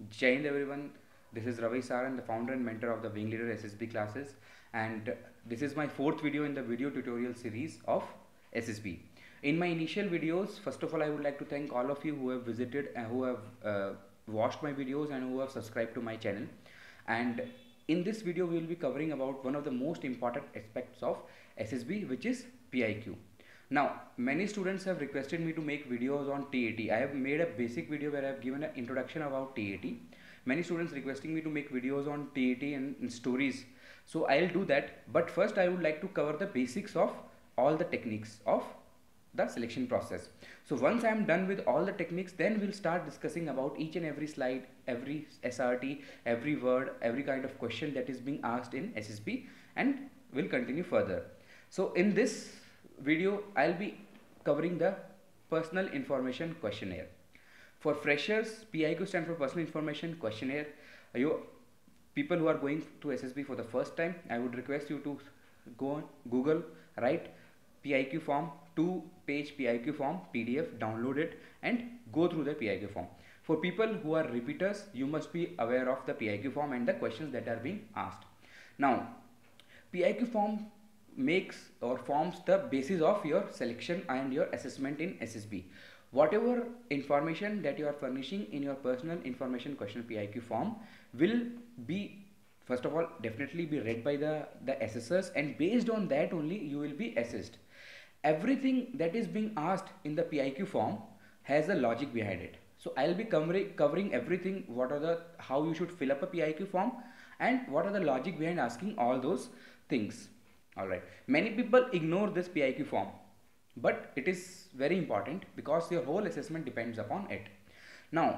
Jai Hind everyone, this is Ravi Saharan, the founder and mentor of the WingLeader SSB classes, and this is my fourth video in the video tutorial series of SSB. In my initial videos, first of all I would like to thank all of you who have visited and who have watched my videos and who have subscribed to my channel. And in this video we will be covering about one of the most important aspects of SSB, which is PIQ. Now, many students have requested me to make videos on TAT. I have made a basic video where I have given an introduction about TAT. Many students requesting me to make videos on TAT and stories. So I'll do that. But first I would like to cover the basics of all the techniques of the selection process. So once I am done with all the techniques, then we'll start discussing about each and every slide, every SRT, every word, every kind of question that is being asked in SSB, and we'll continue further. So in this video I'll be covering the personal information questionnaire. For freshers, PIQ stands for personal information questionnaire. You people who are going to SSB for the first time, I would request you to go on Google, write PIQ form, 2-page PIQ form PDF, download it and go through the PIQ form. For people who are repeaters, you must be aware of the PIQ form and the questions that are being asked. Now, PIQ form makes or forms the basis of your selection and your assessment in SSB. Whatever information that you are furnishing in your personal information question PIQ form will be, first of all, definitely be read by the assessors, and based on that only you will be assessed. Everything that is being asked in the PIQ form has a logic behind it. So I'll be covering everything, what are the, how you should fill up a PIQ form and what are the logic behind asking all those things. Alright, many people ignore this PIQ form, but it is very important because your whole assessment depends upon it. Now,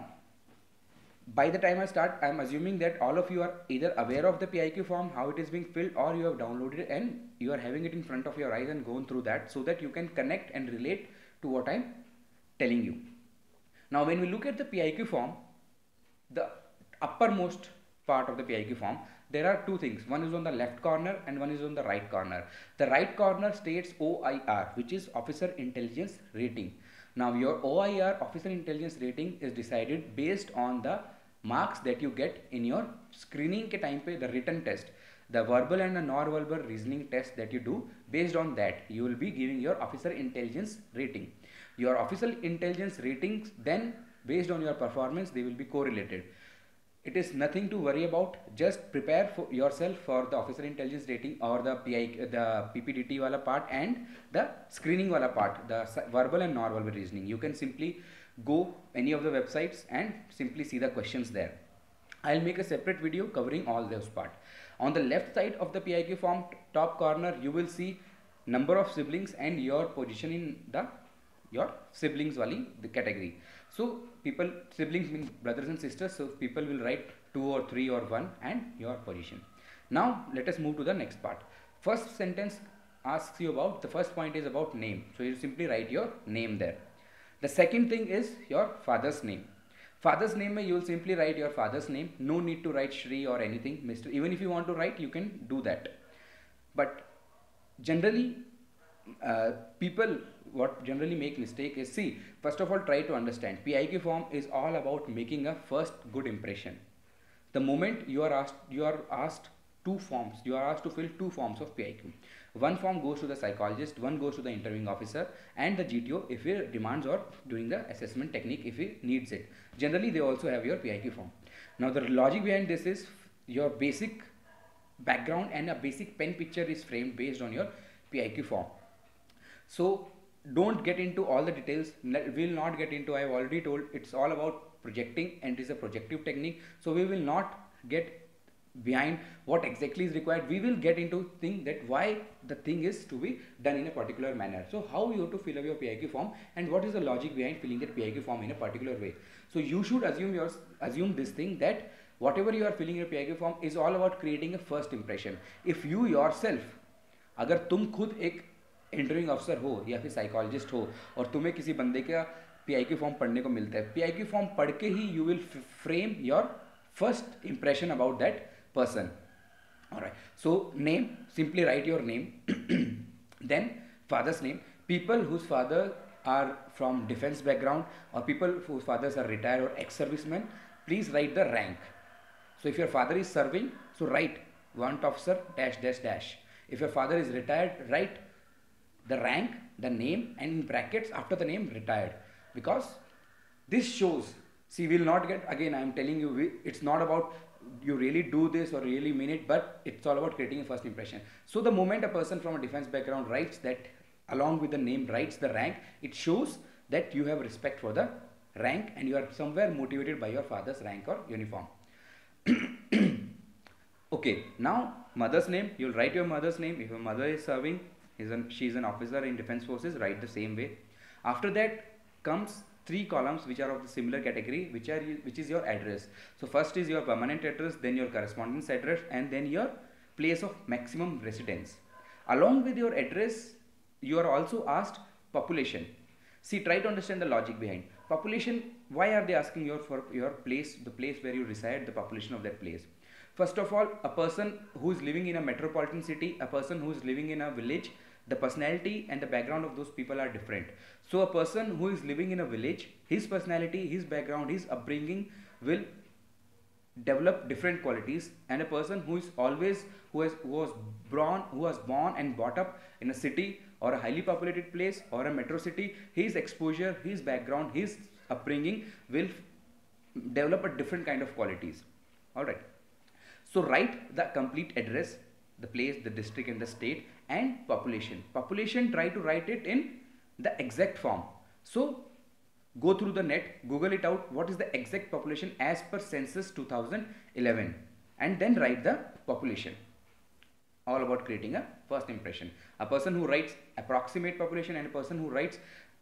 by the time I start, I am assuming that all of you are either aware of the PIQ form, how it is being filled, or you have downloaded it and you are having it in front of your eyes and gone through that so that you can connect and relate to what I am telling you. Now, when we look at the PIQ form, the uppermost part of the PIQ form, there are two things. One is on the left corner and one is on the right corner. The right corner states OIR, which is Officer Intelligence Rating. Now your OIR, Officer Intelligence Rating, is decided based on the marks that you get in your screening ke time pe, the written test, the verbal and the non-verbal reasoning test that you do. Based on that, you will be giving your Officer Intelligence Rating. Your Officer Intelligence Ratings, then based on your performance, they will be correlated. It is nothing to worry about. Just prepare for yourself for the Officer Intelligence Rating or the PPDT wala part and the screening wala part, the verbal and non-verbal reasoning. You can simply go any of the websites and simply see the questions there. I'll make a separate video covering all those parts. On the left side of the PIQ form, top corner, you will see number of siblings and your position in your siblings wali the category. So people, siblings mean brothers and sisters, so people will write 2 or 3 or 1 and your position. Now let us move to the next part. First sentence asks you about, the first point is about name, so you simply write your name there. The second thing is your father's name. Father's name, you will simply write your father's name. No need to write Shri or anything, Mr. Even if you want to write, you can do that. But generally people what generally make mistake is, see, first of all, try to understand PIQ form is all about making a first good impression. The moment you are asked two forms, you are asked to fill 2 forms of PIQ. One form goes to the psychologist, one goes to the interviewing officer and the GTO if he demands, or during the assessment technique if he needs it. Generally they also have your PIQ form. Now the logic behind this is your basic background and a basic pen picture is framed based on your PIQ form. So don't get into all the details. We will not get into, I have already told, it's all about projecting and it is a projective technique. So we will not get behind what exactly is required. We will get into thing that why the thing is to be done in a particular manner. So how you have to fill up your PIQ form and what is the logic behind filling that PIQ form in a particular way. So you should assume this thing that whatever you are filling your PIQ form is all about creating a first impression. If you yourself, अगर तुम खुद एक interviewing अफसर हो या फिर psychologist हो और तुम्हें किसी बंदे का PIQ फॉर्म पढ़ने को मिलता है, PIQ फॉर्म पढ़ के ही you will frame your first impression about that person. Alright, so name, simply write your name. Then father's name. People whose father are from defense background or people whose fathers are retired or ex-servicemen, please write the rank. So if your father is serving, so write warrant officer dash dash dash. If your father is retired, write the rank, the name, and in brackets after the name retired, because this shows, see, we'll not get, again I am telling you, it's not about you really do this or really mean it, but it's all about creating a first impression. So the moment a person from a defense background writes that along with the name, writes the rank, it shows that you have respect for the rank and you are somewhere motivated by your father's rank or uniform. Okay, now mother's name, you'll write your mother's name. If your mother is serving, she is an officer in defense forces, write the same way. After that comes 3 columns which are of the similar category, which is your address. So first is your permanent address, then your correspondence address, and then your place of maximum residence. Along with your address, you are also asked population. See, try to understand the logic behind population. Why are they asking for your place, the place where you reside, the population of that place? First of all, a person who is living in a metropolitan city, a person who is living in a village, the personality and the background of those people are different. So a person who is living in a village, his personality, his background, his upbringing will develop different qualities, and a person who is always who was born and brought up in a city or a highly populated place or a metro city, his exposure, his background, his upbringing will develop a different kind of qualities. All right. So write the complete address, the place, the district and the state, and population. Population, try to write it in the exact form. So go through the net, Google it out, what is the exact population as per census 2011, and then write the population. All about creating a first impression. A person who writes approximate population and a person who writes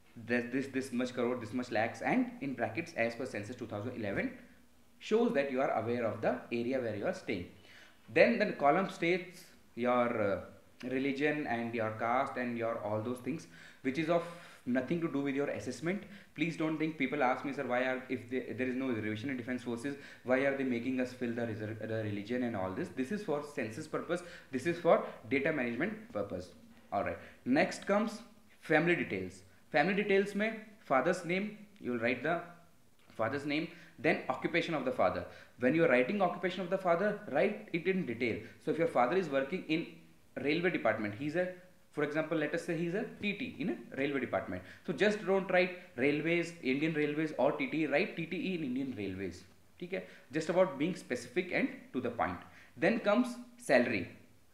this much crore, this much lakhs, and in brackets as per census 2011 shows that you are aware of the area where you are staying. Then the column states your religion and your caste and your all those things, which is of nothing to do with your assessment. Please don't think, people ask me, sir, why are, if there is no reservation in defense forces, why are they making us fill the religion and all this? This is for census purpose, this is for data management purpose. Alright, next comes family details. Family details mein father's name, you will write the father's name, then occupation of the father. When you are writing occupation of the father, write it in detail. So if your father is working in railway department, he's a, for example, let us say he's a TT in a railway department. So just don't write railways, Indian Railways or TT, write TTE in Indian Railways. Okay? Just about being specific and to the point. Then comes salary.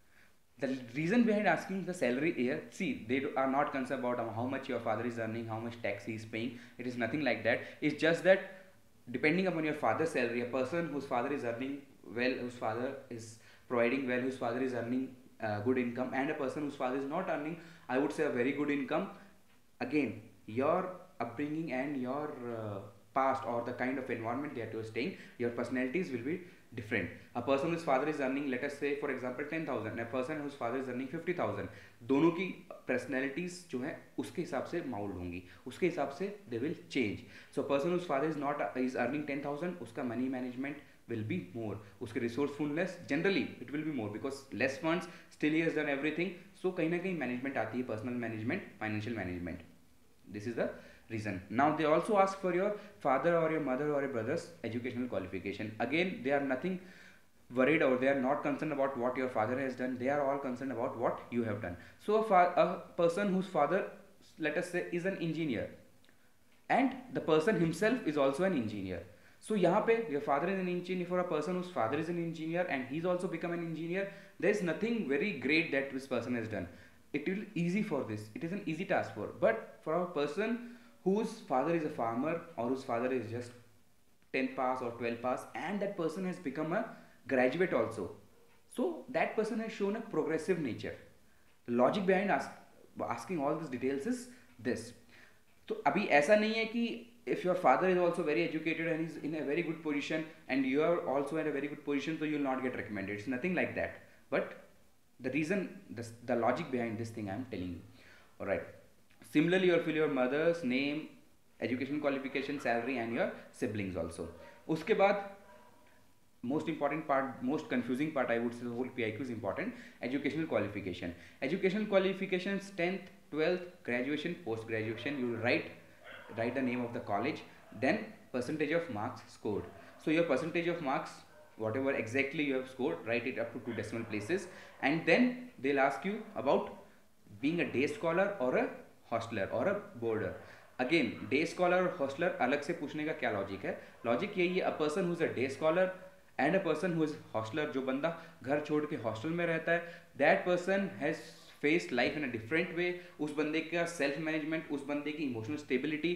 The reason behind asking the salary here, see, they are not concerned about how much your father is earning, how much tax he is paying. It is nothing like that. It's just that depending upon your father's salary, a person whose father is earning well, whose father is providing well, whose father is earning good income, and a person whose father is not earning, I would say, a very good income, again, your upbringing and your past or the kind of environment that you are staying, your personalities will be different. A person whose father is earning, let us say for example 10,000, a person whose father is earning 50,000, दोनों की personalities जो है उसके हिसाब से mold होंगी, उसके हिसाब से they will change. So a person whose father is earning 10,000, उसका money management will be more, उसके resourcefulness generally it will be more, because less funds, still he has done everything. So कहीं ना कहीं management आती है, personal management, financial management. This is the reason. Now they also ask for your father or your mother or your brother's educational qualification. Again, they are nothing worried, or they are not concerned about what your father has done. They are all concerned about what you have done. So a person whose father, let us say, is an engineer, and the person himself is also an engineer. So यहाँ पे your father is an engineer, for a person whose father is an engineer and he's also become an engineer, there is nothing very great that this person has done. It will be easy for this. It is an easy task for. But for a person whose father is a farmer or whose father is just 10 pass or 12 pass, and that person has become a graduate also, so that person has shown a progressive nature. The logic behind asking all these details is this. तो अभी ऐसा नहीं है कि if your father is also very educated and is in a very good position and you are also in a very good position, so you will not get recommended. It's nothing like that. But the reason, the logic behind this thing I am telling you. Alright. Similarly, you will fill your mother's name, education qualification, salary, and your siblings also. उसके बाद most important part, most confusing part, I would say the whole PIQ is important, educational qualification. Educational qualifications 10th, 12th, graduation, post graduation. You will write the name of the college, then percentage of marks scored. So your percentage of marks, whatever exactly you have scored, write it up to 2 decimal places, and then they'll ask you about being a day scholar or a hostler or a boarder. Again day scholar और hostler अलग से पूछने का क्या logic है? Logic यही है, a person who is a day scholar and a person who is hostler, जो बंदा घर छोड़ के हॉस्टल में रहता है, that person has face life in a different way. उस बंदे का सेल्फ मैनेजमेंट, उस बंदे की इमोशनल स्टेबिलिटी,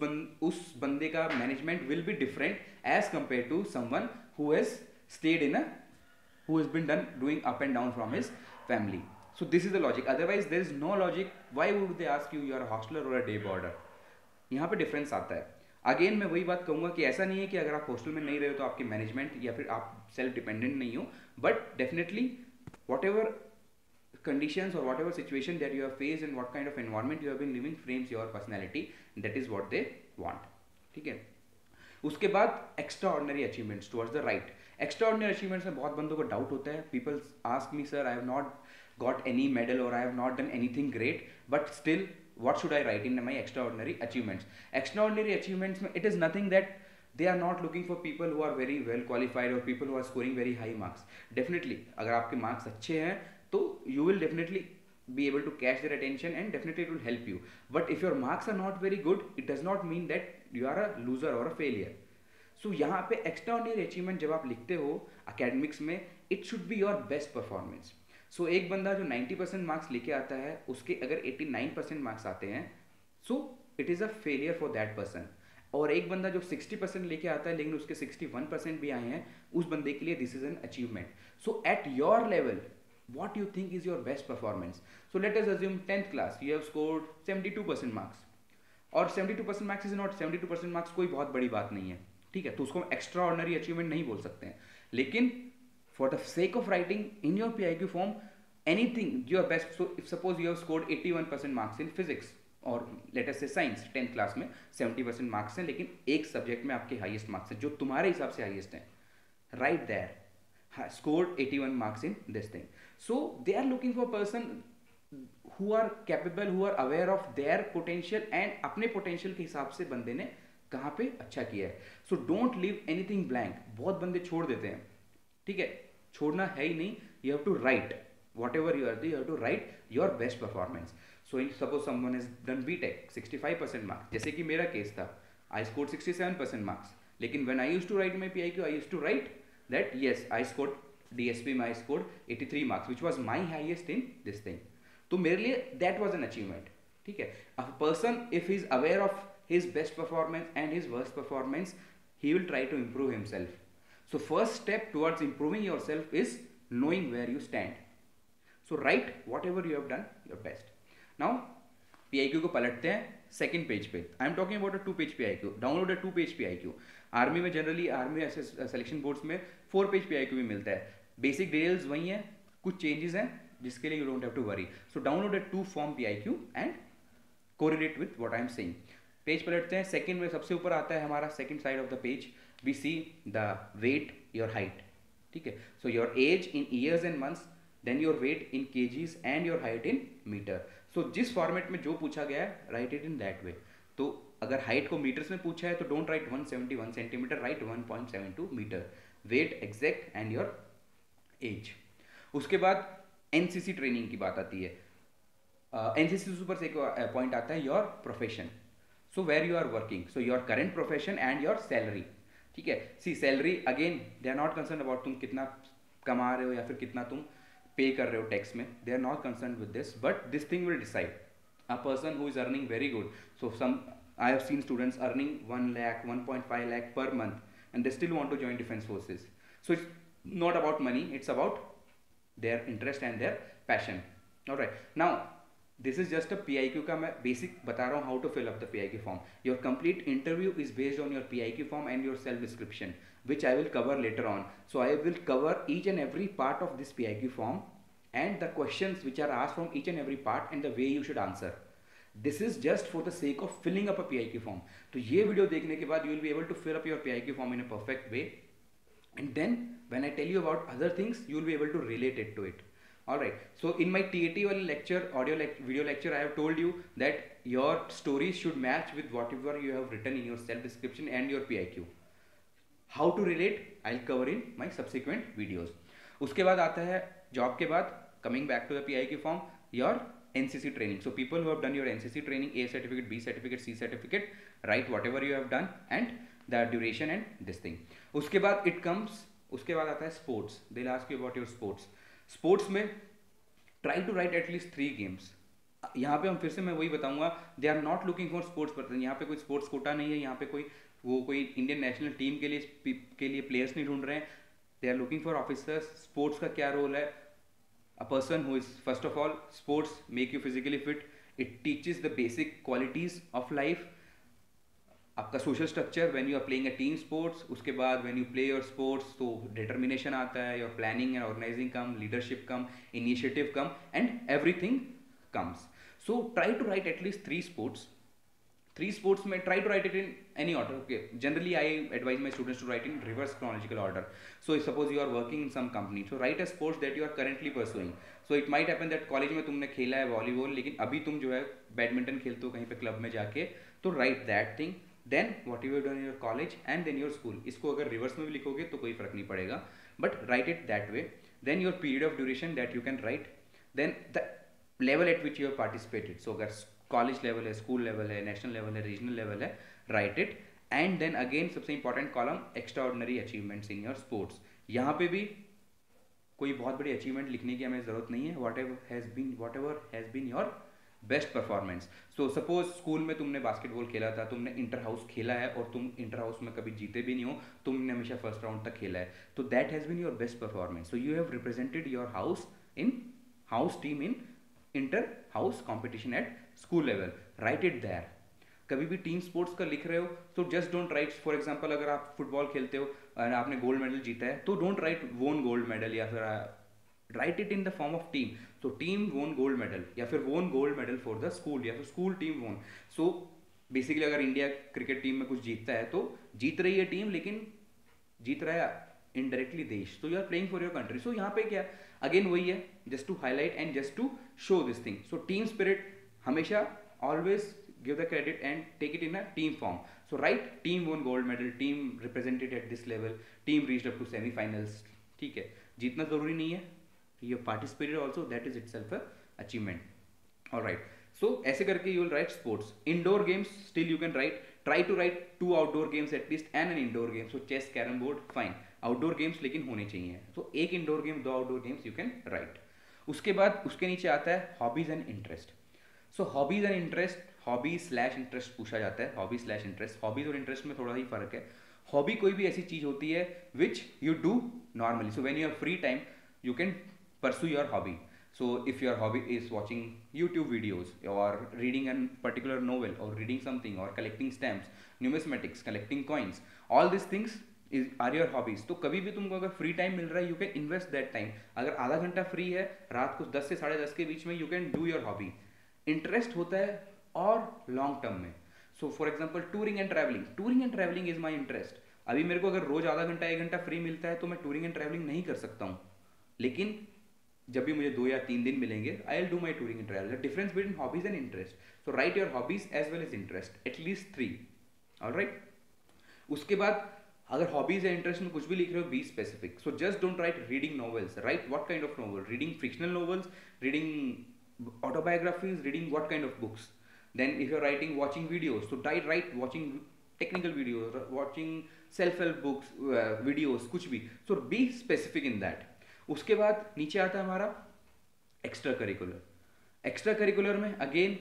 उस बंदे का management will be different as compared to someone who has stayed in a who has been done doing up and down from his family. So this is the logic. Otherwise there is no logic. Why would they ask you are a hostler or a day boarder? यहाँ पे difference आता है. Again मैं वही बात कहूँगा कि ऐसा नहीं है कि अगर आप हॉस्टल में नहीं रहे हो तो आपकी मैनेजमेंट या फिर आप सेल्फ डिपेंडेंट नहीं हो, but definitely whatever conditions or whatever situation that you have faced and what kind of environment you have been living frames your personality. That is what they want. ठीक है. उसके बाद extraordinary achievements towards the right. Extraordinary achievements में बहुत बंदों को doubt होता है. People ask me sir I have not got any medal और I have not done anything great, but still what should I write in my extraordinary achievements? Extraordinary achievements mein, it is nothing that they are not looking for people who are very well qualified or people who are scoring very high marks. Definitely अगर आपके marks अच्छे हैं तो you will definitely be able to catch their attention and definitely it will help you. But if your marks are not very good, it does not mean that you are a loser or a failure. So यहाँ पे extraordinary achievement जब आप लिखते हो academics में, it should be your best performance. सो एक बंदा जो 90% मार्क्स लेके आता है, उसके अगर 89% मार्क्स आते हैं, so it is a failure for that person. और एक बंदा जो 60% लेके आता है लेकिन उसके 61% भी आए हैं, उस बंदे के लिए this is an achievement. So at your level what you think is your best performance. So let us assume 10th class you have scored 72% marks, और 72% marks is not 72% marks कोई बहुत बड़ी बात नहीं है, ठीक है, तो उसको एक्स्ट्रा ऑर्डिनरी अचीवमेंट नहीं बोल सकते हैं. लेकिन for the sake of writing in your PIQ form anything your best. So if suppose you have scored 81% marks in physics or let us say science, 10th class में 70% marks हैं लेकिन एक subject में आपके हाईएस्ट मार्क्स हैं जो तुम्हारे हिसाब से हाईएस्ट हैं, right there scored 81 marks in this thing. So they are looking for person who are capable, who are aware of their potential and अपने potential के हिसाब से बंदे ने कहाँ पे अच्छा किया है. So don't leave anything blank. बहुत बंदे छोड़ देते हैं, ठीक है, छोड़ना है ही नहीं. You have to write whatever you are doing, you have to write your best performance. So suppose someone has done BTech 65% marks, जैसे कि मेरा केस था, I scored 67% marks, लेकिन when I used to write my PIQ I used to write that yes I scored DSP में I scored 83 marks which was my highest in this thing. तो मेरे लिए that was an achievement, ठीक है. A person if he is aware of his best performance and his worst performance, he will try to improve himself. So first step towards improving yourself is knowing where you stand. So write whatever you have done your best. Now PIQ को पलटते हैं second page पे. I am talking about a 2-page PIQ. Download a 2-page PIQ. Army में generally army selection boards में 4-page PIQ भी मिलता है. Basic details वही है, कुछ चेंजेस हैं जिसके लिए you don't have to worry. So download a 2-form PIQ and correlate with what I am saying. Page पलटते हैं. सेकंड में सबसे ऊपर आता है हमारा second side of the page. We see the weight, your height, ठीक है. So your age in years and months, then your weight in kgs and your height in meter. So जिस फॉर्मेट में जो पूछा गया है write it in that way. तो अगर हाइट को मीटर्स में पूछा है तो don't write 171 centimetre, write 1.72 metre. Weight exact and your age. उसके बाद एनसीसी ट्रेनिंग की बात आती है. एनसीसी से ऊपर से एक पॉइंट आता है your profession. So where you are working, so your current profession and your salary, ठीक है. See salary again they are not concern about तुम कितना कमा रहे हो या फिर कितना तुम पे कर रहे हो टैक्स में. They are not concern with this, but this thing will decide a person who is earning very good. So some I have seen students earning 1 lakh 1.5 lakh per month and they still want to join defense forces. So it's not about money, it's about their interest and their passion. All right, now this is just a PIQ का मैं basic बता रहा हूँ how to fill up the PIQ form. Your complete interview is based on your PIQ form and your self description, which I will cover later on. So I will cover each and every part of this PIQ form and the questions which are asked from each and every part and the way you should answer. This is just for the sake of filling up a PIQ form. तो ये video देखने के बाद you will be able to fill up your PIQ form in a perfect way, and then when I tell you about other things you will be able to relate it to it. Alright, so in my TAT lecture, video lecture, I have told you that your stories should match with whatever you have written in your self description and your PIQ. How to relate I cover in my subsequent videos. उसके बाद आता है job के बाद, coming back to the PIQ form, your NCC training. So people who have done your NCC training, A certificate, B certificate, C certificate, write whatever you have done and the duration and this thing. उसके बाद it comes, उसके बाद आता है sports. They'll ask you about your sports. Sports में try to write at least 3 games. यहाँ पे हम फिर से मैं वही बताऊंगा, they are not looking for sports person. यहाँ पे कोई स्पोर्ट्स कोटा नहीं है, यहाँ पे कोई इंडियन नेशनल टीम के लिए प्लेयर्स नहीं ढूंढ रहे हैं। They are looking for officers. Sports का क्या रोल है? A person who is, first of all, sports make you physically fit. It teaches the basic qualities of life. आपका social structure when you are playing a team sports, उसके बाद when you play your sports तो determination आता है, your planning and organizing come, leadership come, initiative come and everything comes. So try to write at least 3 sports. 3 sports में try to write it in any order. Okay, generally I advise my students to write in reverse chronological order. So suppose you are working in some company, so write a sports that you are currently pursuing. So it might happen that college में तुमने खेला है volleyball, लेकिन अभी तुम जो है badminton खेलते हो कहीं पे क्लब में जाके, तो write that thing. Then what you have done in your college and then your school. इसको अगर रिवर्स में भी लिखोगे तो कोई फर्क नहीं पड़ेगा, but write it that way. Then your period of duration that you can write. Then the level at which you have participated. So अगर कॉलेज लेवल है, स्कूल लेवल है, नेशनल लेवल है, रीजनल लेवल है, write it. And then again सबसे important column, extraordinary achievements in your sports. यहाँ पे भी कोई बहुत बड़ी अचीवमेंट लिखने की हमें जरूरत नहीं है. Whatever has been your best performance. So suppose school में तुमने बास्केटबॉल खेला था, तुमने इंटर हाउस खेला है और तुम इंटर हाउस में कभी जीते भी नहीं हो, तुमने हमेशा फर्स्ट राउंड तक खेला है, तो that has been your best performance. So you have represented your house in house team in inter house competition at school level. Write it there. कभी भी टीम स्पोर्ट्स का लिख रहे हो तो just don't write, for example अगर आप football खेलते हो और आपने गोल्ड मेडल जीता है, तो don't write won gold medal, या फिर write it in the form of team. तो टीम वोन गोल्ड मेडल, या फिर won gold medal for the school, या फिर school team won. So basically अगर इंडिया क्रिकेट टीम में कुछ जीतता है तो जीत रही है टीम, लेकिन जीत रहा है इनडायरेक्टली देश. तो you are playing for your country. So यहाँ पे क्या, अगेन वही है, just to highlight and just to show this thing. So team spirit हमेशा always give the credit and take it in a team form. So write team won gold medal, team represented at this level, team reached up to semi-finals. ठीक है, जीतना जरूरी नहीं है, you have participated also, that is itself a achievement. All right, so ऐसे करके you will write sports. Indoor games still you can write. Try to write 2 outdoor games at least and an indoor game. So chess, carrom board, fine. Outdoor games लेकिन होने चाहिए. So एक indoor game, 2 outdoor games you can write. उसके बाद उसके नीचे आता है hobbies and interest. सो hobbies and interest, hobbies slash interest पूछा जाता है. हॉबी स्लैश इंटरेस्ट, हॉबीज और इंटरेस्ट में थोड़ा ही फर्क है. हॉबी कोई भी ऐसी चीज होती है which you do normally. So when you have free time you can pursue your hobby. So if your hobby is watching YouTube videos और रीडिंग एन पर्टिकुलर नोवेल और रीडिंग समथिंग और collecting stamps, numismatics, collecting coins, all this things are your hobbies. तो कभी भी तुमको अगर free time मिल रहा है you can invest that time. अगर आधा घंटा फ्री है रात को 10 से 10:30 के बीच में, you can do your hobby. Interest होता है और लॉन्ग टर्म में. So for example touring and travelling. Touring and travelling is my interest. अभी मेरे को अगर रोज आधा घंटा 1 घंटा फ्री मिलता है तो मैं टूरिंग एंड ट्रैवलिंग नहीं कर सकता हूँ, लेकिन जब भी मुझे 2 या 3 दिन मिलेंगे I will do my touring and travel. The difference between hobbies and interest. So write your hobbies as well as interest, at least 3. Alright, उसके बाद अगर हॉबीज या इंटरेस्ट में कुछ भी लिख रहे हो, be specific. So just don't write reading novels. Write what kind of novel, reading frictional novels, reading autobiographies, reading what kind of books. Then if you're writing watching videos, so write watching technical videos, watching self-help books, videos, कुछ भी. So be specific in that. उसके बाद नीचे आता है हमारा extracurricular. Extra curricular में again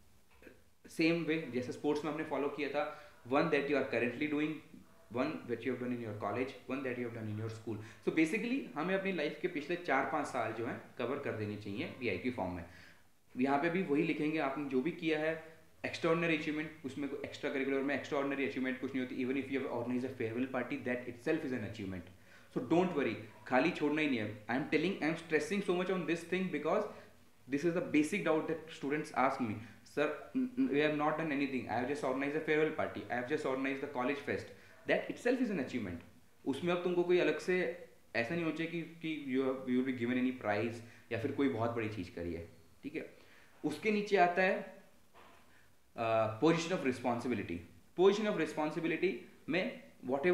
same way जैसे स्पोर्ट्स में हमने फॉलो किया था, one that you are currently doing, one that you have done in your college, one that you have done in your school. So basically हमें अपनी life के पिछले 4-5 साल जो है कवर कर देनी चाहिए PIQ फॉर्म में. यहाँ पे भी वही लिखेंगे आपने जो भी किया है. एक्स्ट्राऑर्डिनरी अचीवमेंट, उसमें एक्स्ट्रा करिकुलर में एक्स्ट्राऑर्डिनरी अचीवमेंट कुछ नहीं होती. Even if you have organise a farewell party, that itself is an achievement. So don't worry, खाली छोड़ना ही नहीं है. I am stressing so much on this thing because this is the basic doubt that students ask me. Sir we have not done anything, I have just organise a farewell party, I have just organise the college fest. That itself is an achievement. उसमें अब तुमको कोई अलग से ऐसा नहीं हो चाहिए कि you will be given any prize या फिर कोई बहुत बड़ी चीज़ करी है. ठीक है, उसके नीचे आता है position of responsibility. Position of responsibility में whatever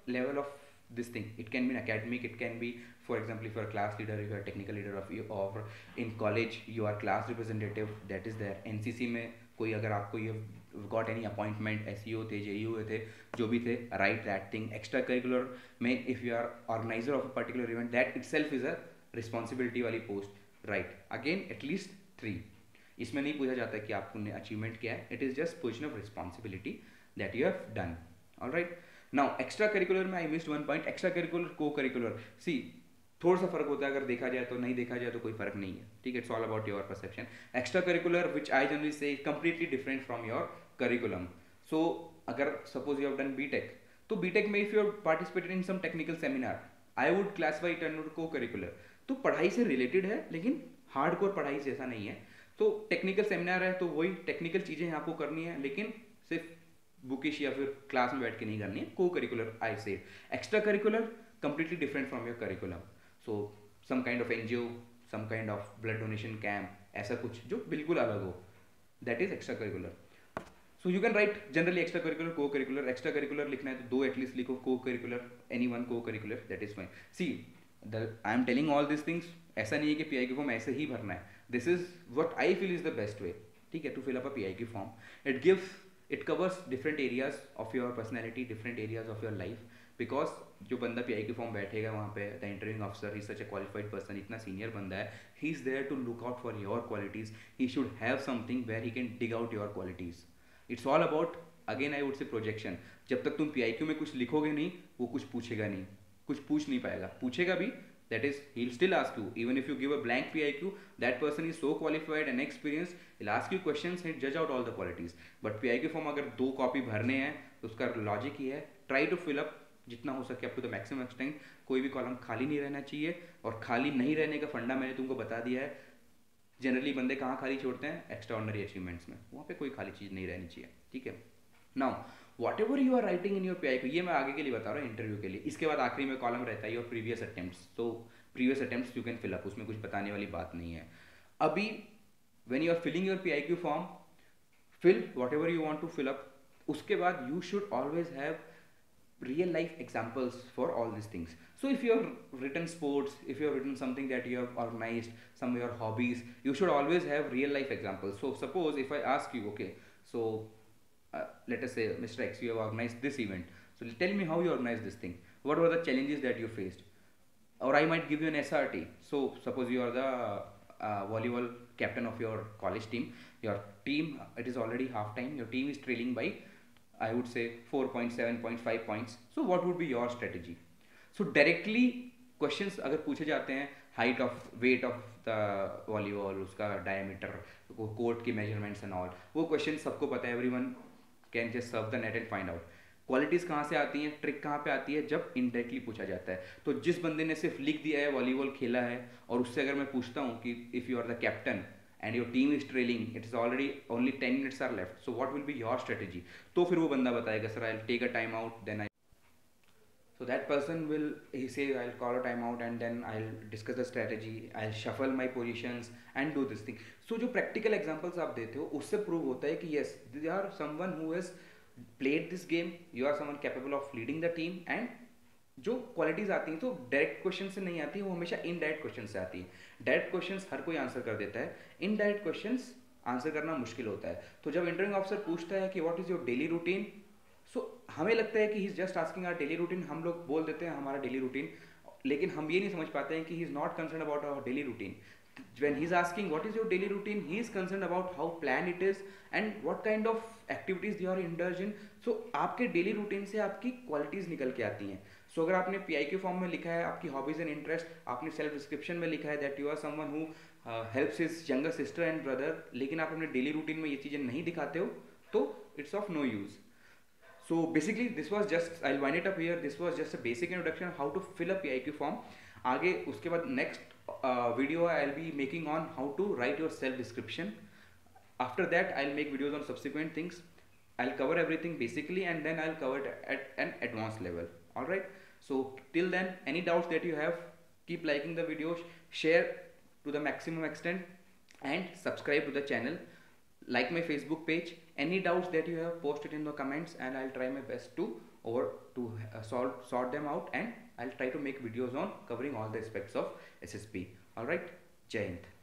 level of this thing. It can be in academic, it can be, for example, if you are a class leader, if you are a technical leader of you, or in college you are class representative, that is there. NCC में कोई अगर आपको ये got any appointment, SEO थे, JEO थे, जो भी थे, write that thing. Extra curricular में if you are organizer of a particular event, that itself is a responsibility वाली post, right? Again at least 3. इसमें नहीं पूछा जाता कि आपने अचीवमेंट क्या है, it is just position of responsibility that you have done. Alright, now extra curricular में I missed one point. Extra curricular, co curricular, see थोड़ा सा फर्क होता है, अगर देखा जाए तो, नहीं देखा जाए तो कोई फर्क नहीं है, ठीक है. It's all about your perception. Extra curricular which I generally say completely different from your curriculum. So अगर suppose you have done BTech, तो बीटेक में if you participated in some technical seminar, I would classify it under co curricular. तो पढ़ाई से related है लेकिन hardcore पढ़ाई जैसा नहीं है. तो टेक्निकल सेमिनार है तो वही टेक्निकल चीज़ें आपको करनी है, लेकिन सिर्फ बुकिश या फिर क्लास में बैठ के नहीं करनी है. को curricular I say. Extra curricular completely different from your curriculum. So some kind of NGO, some kind of blood donation camp, ऐसा कुछ जो बिल्कुल अलग हो, that is extra curricular. So you can write generally extra curricular, co curricular. Extra curricular लिखना है तो 2 at least लिखो, co curricular any one co curricular, that is fine. See I am telling all this things. ऐसा नहीं है कि PIQ form ऐसे ही भरना है. This is what I feel is the best way, ठीक है, to fill up a PIQ form. It covers different areas of your personality, different areas of your life. Because जो बंदा PIQ फॉर्म बैठेगा वहाँ पे, the interviewing officer, he such a qualified person, इतना senior बंदा है, he is there to look out for your qualities. He should have something where he can dig out your qualities. It's all about, again I would say, projection. जब तक तुम PIQ में कुछ लिखोगे नहीं, वो कुछ पूछेगा नहीं, कुछ पूछ नहीं पाएगा. पूछेगा भी, that is, he'll still ask you. Even if you give a blank PIQ, that person is so qualified and experienced, he'll ask you questions and judge out all the qualities. But PIQ form अगर 2 copy भरने हैं तो उसका logic ही है, try to fill up जितना हो सके up to the maximum extent. कोई भी कॉलम खाली नहीं रहना चाहिए, और खाली नहीं रहने का फंडा मैंने तुमको बता दिया है. जनरली बंदे कहाँ खाली छोड़ते हैं? एक्स्ट्रा ऑर्डिनरी अचीवमेंट्स में, वहाँ पे कोई खाली चीज़ नहीं रहनी चाहिए, ठीक है. Now whatever you are writing in your PIQ, ये मैं आगे के लिए बता रहा हूँ, इंटरव्यू के लिए. इसके बाद आखिरी में कॉलम रहता है योर प्रीवियस अटेम्प्ट्स. तो previous attempts you can fill up, उसमें कुछ बताने वाली बात नहीं है. अभी when you are filling your PIQ form, fill whatever you want to fill up. उसके बाद you should always have real life examples for all these things. So if you have written sports, if you have written something that you have organized, some of your hobbies, you should always have real life examples. So suppose if I ask you, okay, so let us say, Mr. X, you have organized this event, so tell me how you organized this thing. What were the challenges that you faced? Or I might give you an SRT. So suppose you are the volleyball captain of your college team. Your team, it is already half time, your team is trailing by, I would say, 4 points, 7.5 points. So what would be your strategy? So directly questions अगर पूछे जाते हैं, height of, weight of the volleyball, उसका diameter, court की measurements and all, वो questions सबको पता है, everyone can just surf the net and find out. Qualities कहाँ से आती हैं, ट्रिक कहाँ पे आती है, जब इनडायरेक्टली पूछा जाता है. तो जिस बंदे ने सिर्फ लिख दिया है वॉलीबॉल खेला है, और उससे अगर मैं पूछता हूँ कि if you are the captain and your team is trailing, it is already only 10 minutes are left, so what will be your strategy? तो फिर वो बंदा बताएगा, sir I'll take a time out, then so that person will, he say, I'll call a time out and then I'll discuss the strategy, I'll shuffle my positions and do this thing. So जो practical examples आप देते हो, उससे prove होता है कि yes, you are someone who has played this game, you are someone capable of leading the team. And जो qualities आती हैं तो डायरेक्ट क्वेश्चन से नहीं आती है, वो हमेशा इनडायरेक्ट क्वेश्चन से आती है. डायरेक्ट क्वेश्चंस हर कोई आंसर कर देता है, इनडायरेक्ट क्वेश्चंस आंसर करना मुश्किल होता है. तो जब इंटरव्यूइंग ऑफिसर पूछता है कि what is your daily routine, so हमें लगता है कि he is just asking our daily routine. हम लोग बोल देते हैं हमारा डेली रूटीन, लेकिन हम ये नहीं समझ पाते हैं कि he is not concern about our daily routine. When he is asking what is your daily routine, he is concerned about how planned it is and what kind of activities you are indulged in. So आपके daily routine से आपकी qualities निकल के आती हैं. सो अगर आपने PIQ form में लिखा है आपकी हॉबीज एंड इंटरेस्ट, आपने सेल्फ डिस्क्रिप्शन में लिखा है that you are someone who helps his younger sister and brother, लेकिन आप अपने डेली रूटीन में ये चीज़ें नहीं दिखाते हो, तो it's of no use. So basically this was just, I'll wind it up here, this was just a basic introduction how to fill a PIQ form. आगे उसके बाद next video I'll be making on how to write your self description. After that I'll make videos on subsequent things. I'll cover everything basically and then I'll cover it at an advanced level. Alright, so till then, any doubts that you have, keep liking the videos, share to the maximum extent and subscribe to the channel. Like my Facebook page. Any doubts that you have, post it in the comments and I'll try my best to or to sort them out, and I'll try to make videos on covering all the aspects of SSB. Alright, Jai Hind.